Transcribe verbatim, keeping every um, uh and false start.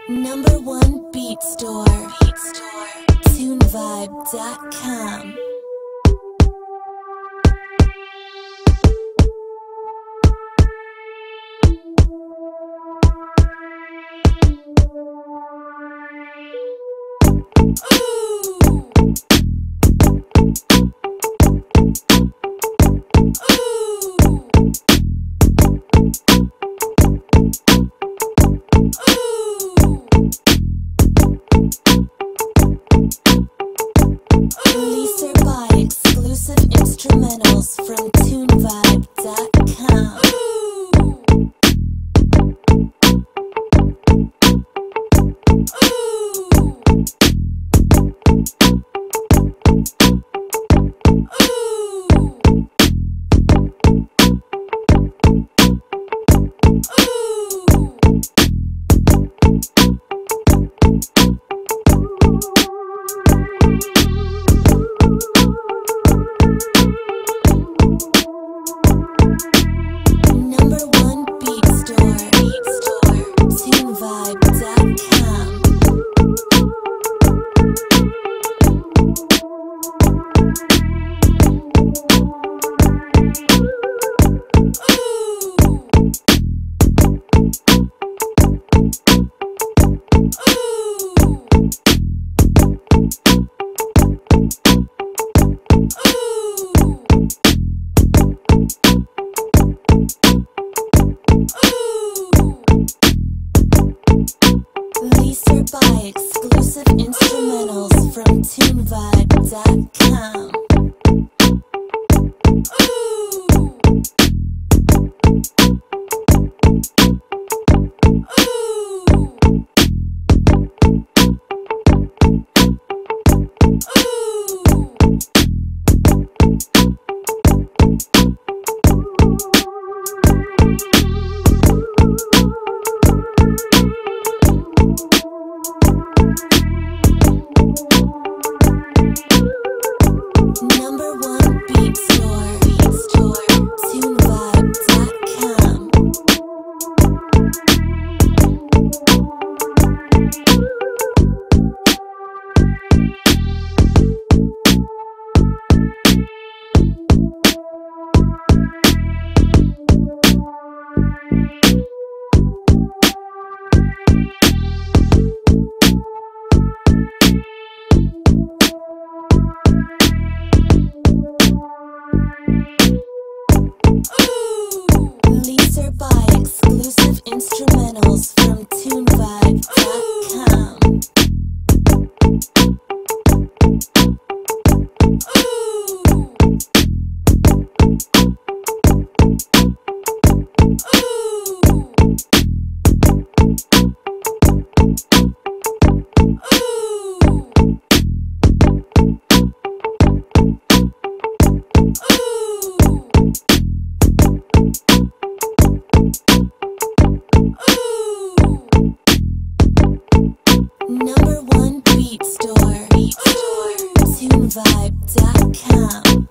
Number one beat store, beat store, tune vibe dot com. Release or buy exclusive instrumentals from tune vibe dot com. Number one beat store, beat store, tune vibe dot com. Release or buy exclusive instrumentals from tune vibe dot com. Number one beat store, beat store, tune vibe dot com. Release or buy exclusive instrumentals from tune vibe dot com. Number one beat store, beat store, tune vibe dot com.